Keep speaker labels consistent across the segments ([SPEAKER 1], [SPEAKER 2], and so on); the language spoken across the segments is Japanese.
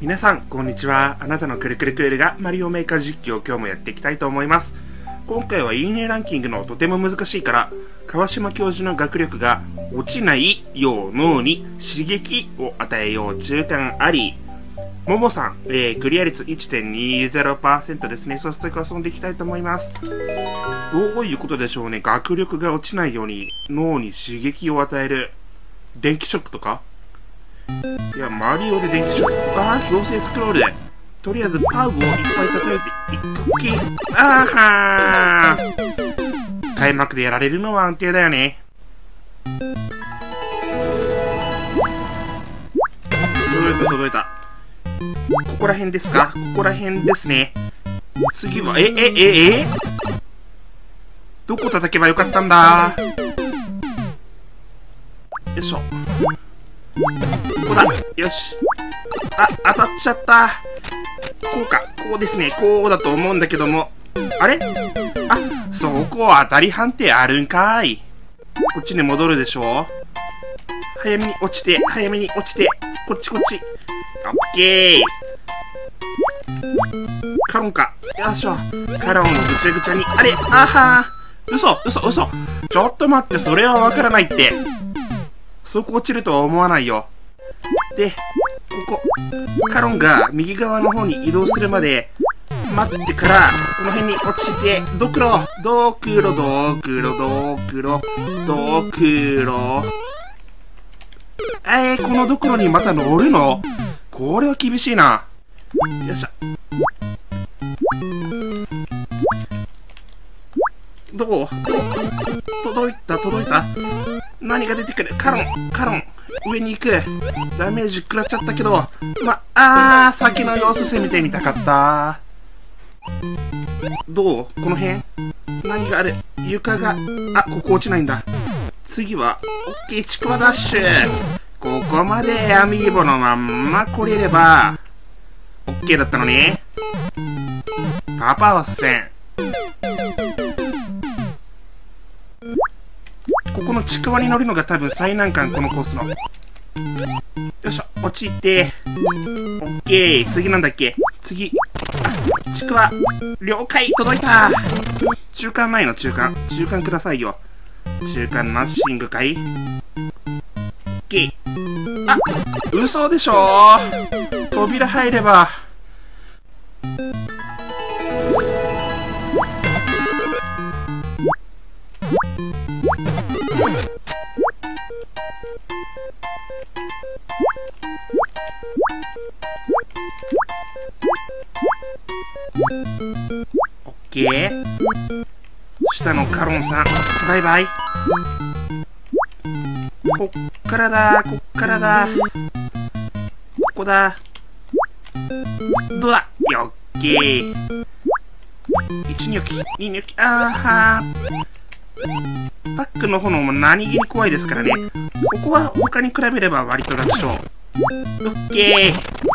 [SPEAKER 1] 皆さん、こんにちは。あなたのくるくるクールがマリオメーカー実況を今日もやっていきたいと思います。今回はいいねランキングのとても難しいから、川島教授の学力が落ちないよう脳に刺激を与えよう中間あり。ももさん、クリア率 1.20% ですね。早速遊んでいきたいと思います。どういうことでしょうね。学力が落ちないように脳に刺激を与える。電気ショックとかいや、マリオで電気ショック。強制スクロール。とりあえずパウをいっぱい叩いていくけ。はー。開幕でやられるのは安定だよね。届いた。ここら辺ですか？ここら辺ですね。次は、どこ叩けばよかったんだ？よいしょ。ここだ。よし。当たっちゃった。こうか。こうですね。こうだと思うんだけども。あれ？そこ当たり判定あるんかい。こっちに戻るでしょ？早めに落ちて。こっち。オッケー。カロンか。よいしょ。カロンをぐちゃぐちゃに。あれ？嘘。ちょっと待って、それはわからないって。そこ落ちるとは思わないよ。で、ここ、カロンが右側の方に移動するまで待ってから、この辺に落ちて、ドクロ。このドクロにまた乗るの？これは厳しいな。よっしゃ。どう？届いた。何が出てくる？カロン。上に行く。ダメージ食らっちゃったけど、先の様子攻めてみたかった。どう？この辺？何がある？床が、ここ落ちないんだ。次は、オッケー、ちくわダッシュ。ここまでアミーボのまんま来れれば、オッケーだったのに。パパはさせん。ここのちくわに乗るのが多分最難関、このコースの。よいしょ、落ちて。オッケー、次なんだっけ？次。ちくわ。了解、届いた。中間ないの？中間くださいよ。中間ナッシングかい？オッケー。嘘でしょ？扉入れば。オッケー。下のカロンさん、バイバイ。こっからだ。ここだ。どうだ？オッケー。1ニョキ、2ニョキ。パックの炎も何気に怖いですからね。ここは他に比べれば割と楽勝。オッケ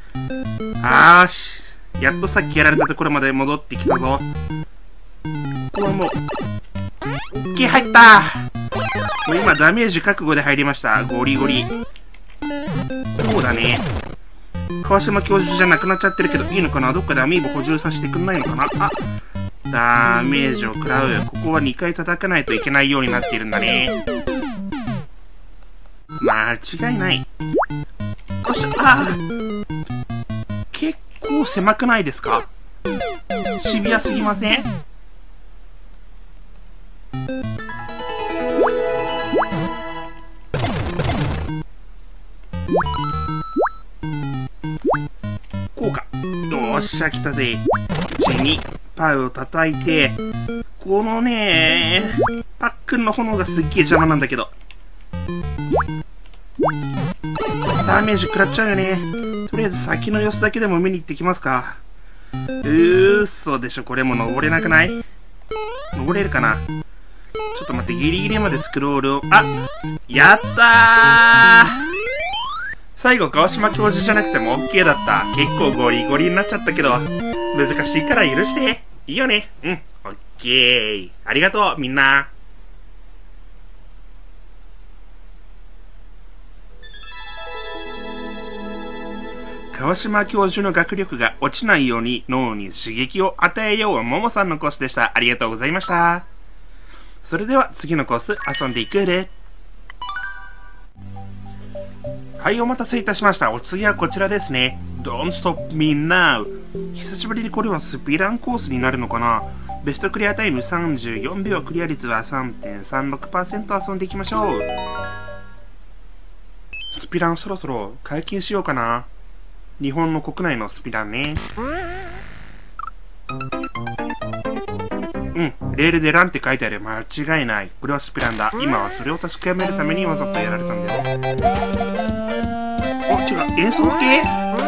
[SPEAKER 1] ー。やっとさっきやられたところまで戻ってきたぞ。ここはもう、オッケー、入った。もう今ダメージ覚悟で入りました。ゴリゴリ。こうだね。川島教授じゃなくなっちゃってるけど、いいのかな？どっかでアミーボ補充させてくんないのかな？ダメージを食らう。ここは2回叩かないといけないようになっているんだね。間違いない。よっしゃ。結構狭くないですか？シビアすぎません？こうか。よっしゃ、来たぜ。1にパウを叩いて、このねパックンの炎がすっげえ邪魔なんだけど。ダメージ食らっちゃうよね。とりあえず先の様子だけでも見に行ってきますか。嘘でしょ、これも登れなくない？登れるかな？ちょっと待って、ギリギリまでスクロールを。やったー！最後、川島教授じゃなくても OK だった。結構ゴリゴリになっちゃったけど、難しいから許して。いいよね。OK。ありがとう、みんな。 川島教授の学力が落ちないように脳に刺激を与えようももさんのコースでした。ありがとうございました。それでは次のコース遊んでいくれ。はい、お待たせいたしました。お次はこちらですね。Don't Stop Me Now。久しぶりにこれはスピランコースになるのかな。ベストクリアタイム34秒、クリア率は 3.36% 遊んでいきましょう。スピランそろそろ解禁しようかな。日本の国内のスピランね。レールでランって書いてある。間違いない。これはスピランだ。今はそれを確かめるためにわざとやられたんだよ。お、違う。演奏系？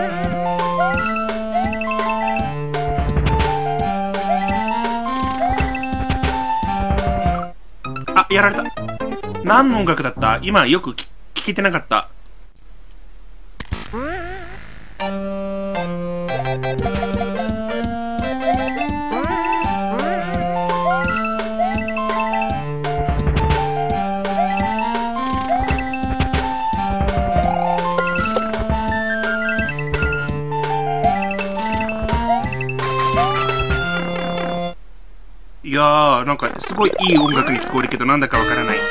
[SPEAKER 1] あ、やられた。何の音楽だった？今よく聞けてなかった。いやー、なんかすごいいい音楽に聞こえるけどなんだかわからない。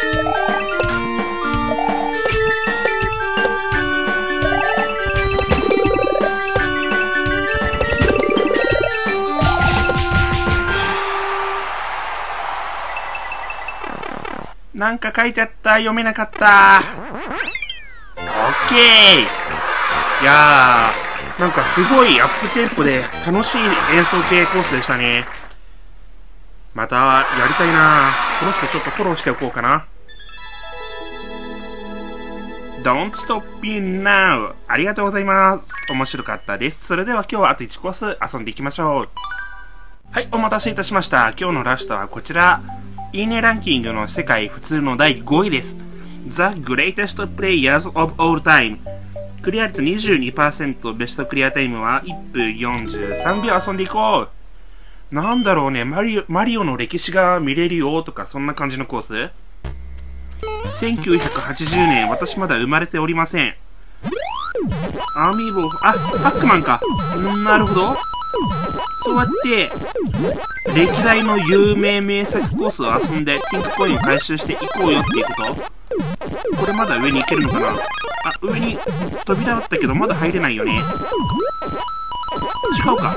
[SPEAKER 1] なんか書いてあった。読めなかった。オッケー。いやー、なんかすごいアップテンポで楽しい演奏系コースでしたね。またやりたいな。この人ちょっとフォローしておこうかな。Don't Stop Me Now。ありがとうございます。面白かったです。それでは今日はあと1コース遊んでいきましょう。はい、お待たせいたしました。今日のラストはこちら。いいねランキングの世界普通の第5位です。The Greatest Players of All Time。クリア率 22%、ベストクリアタイムは1分43秒。遊んでいこう。なんだろうね、マリオの歴史が見れるよとか、そんな感じのコース。1980年、私まだ生まれておりません。アーミーボー、あ、パックマンか。なるほど。そうやって、歴代の有名名作コースを遊んで、ピンクコインを回収していこうよっていうこと？これまだ上に行けるのかな？あ、上に扉あったけど、まだ入れないよね。違うか。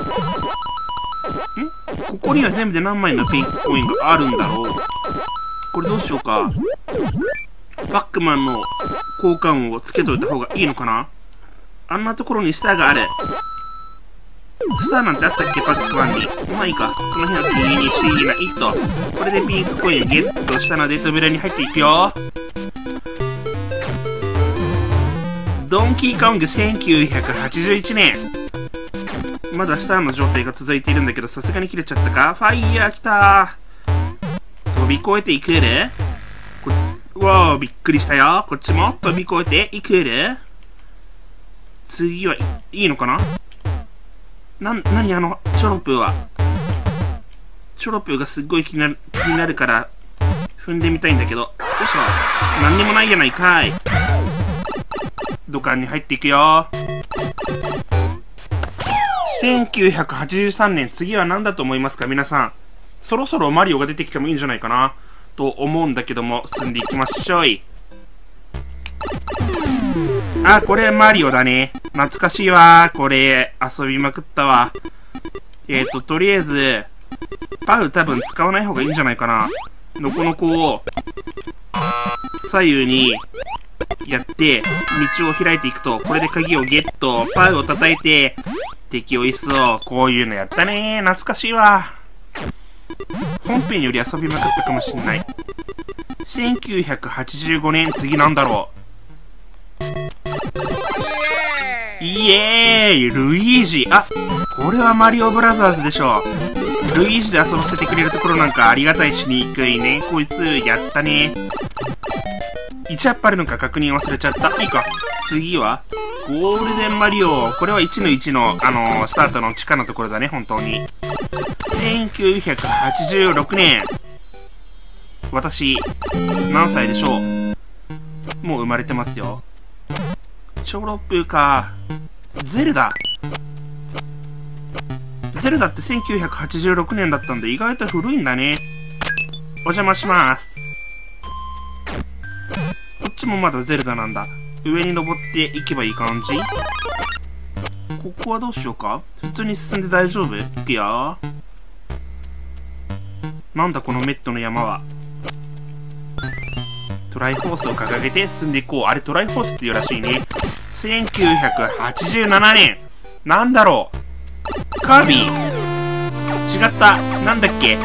[SPEAKER 1] ここには全部で何枚のピンクコインがあるんだろう。これどうしようか。パックマンの交換をつけといた方がいいのかな。あんなところにスターがある。スターなんてあったっけ、パックマンに。まあいいか。この辺は気に不思議な一頭。これでピンクコインをゲットしたので扉に入っていくよ。ドンキーコング1981年。まだスターの状態が続いているんだけど、さすがに切れちゃったか。ファイヤー来たー。飛び越えていくる？わー、びっくりしたよ。こっちも飛び越えていくる？次はいいのかな？なにあの、チョロプーは。チョロプーがすっごい気になるから、踏んでみたいんだけど。よいしょ。なんにもないやないかい。土管に入っていくよ。1983年、次は何だと思いますか皆さん。そろそろマリオが出てきてもいいんじゃないかなと思うんだけども、進んでいきましょうい。あ、これマリオだね。懐かしいわ。これ、遊びまくったわ。とりあえず、パウ多分使わない方がいいんじゃないかな。ノコノコを、左右に、やって、道を開いていくと、これで鍵をゲット、パウを叩いて、敵を一掃。こういうのやったね。懐かしいわ。本編より遊びまくったかもしんない。1985年、次なんだろう。イエーイ！ルイージ。あ、これはマリオブラザーズでしょ。ルイージで遊ばせてくれるところなんかありがたいしにくいね。こいつ、やったね。1アップあるのか確認忘れちゃった。いいか。次はゴールデンマリオ。これは1の1の、スタートの地下のところだね、本当に。1986年。私、何歳でしょう？もう生まれてますよ。チョロプーか。 ゼルダ。ゼルダって1986年だったんで意外と古いんだね。お邪魔します。こっちもまだゼルダなんだ。上に登っていけばいい感じ？ここはどうしようか？普通に進んで大丈夫？いくよ。なんだこのメットの山は。トライフォースを掲げて進んでいこう。あれトライフォースっていうらしいね。1987年。なんだろう。カービィ。違った。なんだっけ。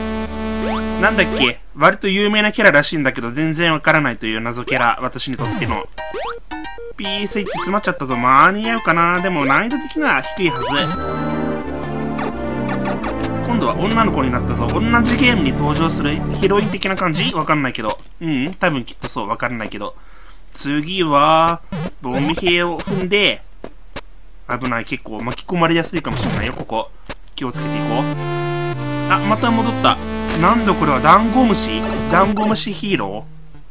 [SPEAKER 1] 割と有名なキャラらしいんだけど全然わからないという謎キャラ。私にとっての。P スイッチ詰まっちゃったぞ。間に合うかな。でも難易度的には低いはず。今度は女の子になったぞ。同じゲームに登場するヒロイン的な感じ？わかんないけど。多分きっとそう。わからないけど。次は、ボンビ兵を踏んで、危ない。結構巻き込まれやすいかもしれないよ、ここ。気をつけていこう。あ、また戻った。なんだこれはダンゴムシヒーロ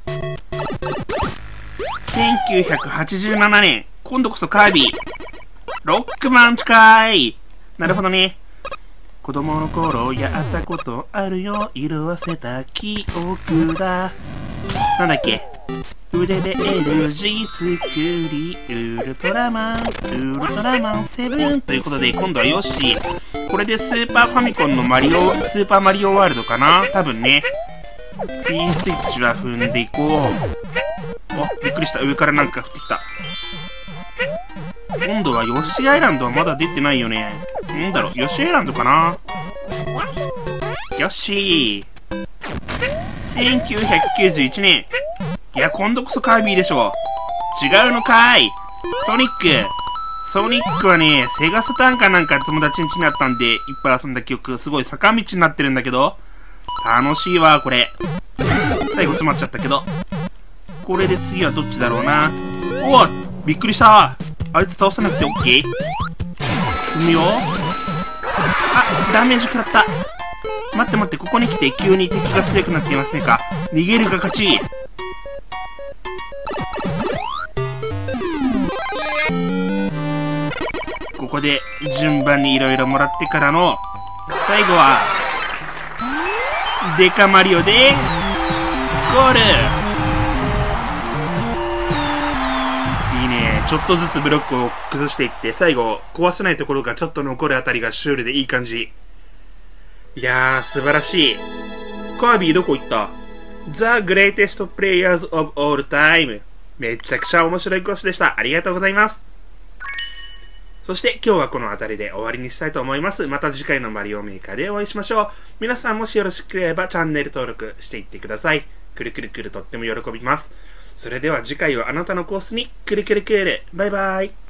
[SPEAKER 1] ー ?1987 年。今度こそカービィ。ロックマン近い。なるほどね。子供の頃やったことあるよ。色あせた記憶だ。なんだっけ。腕で L 字作りウルトラマン7ということで今度はヨッシー。これでスーパーファミコンのスーパーマリオワールドかな多分ね。P スイッチは踏んでいこう。お、びっくりした。上からなんか降ってきた。今度はヨッシーアイランドはまだ出てないよね。なんだろう、ヨッシーアイランドかな。ヨッシー。1991年。いや、今度こそカービィでしょ。違うのかい。ソニックはね、セガサターンかなんか友達ん家にあったんで、いっぱい遊んだ記憶、すごい坂道になってるんだけど、楽しいわ、これ。最後詰まっちゃったけど。これで次はどっちだろうな。おっ、びっくりした。あいつ倒さなくて OK？ 踏むよ。あ、ダメージ食らった。待って、ここに来て急に敵が強くなっていませんか？逃げるが勝ち。ここで順番にいろいろもらってからの最後はデカマリオでゴール。いいね。ちょっとずつブロックを崩していって最後壊せないところがちょっと残るあたりがシュールでいい感じ。いやー素晴らしい。カービィどこ行った？ The Greatest Players of All Time。 めちゃくちゃ面白いコースでした。ありがとうございます。そして今日はこの辺りで終わりにしたいと思います。また次回のマリオメーカーでお会いしましょう。皆さんもしよろしければチャンネル登録していってください。くるくるくるとっても喜びます。それでは次回はあなたのコースにくるくるくる。バイバイ。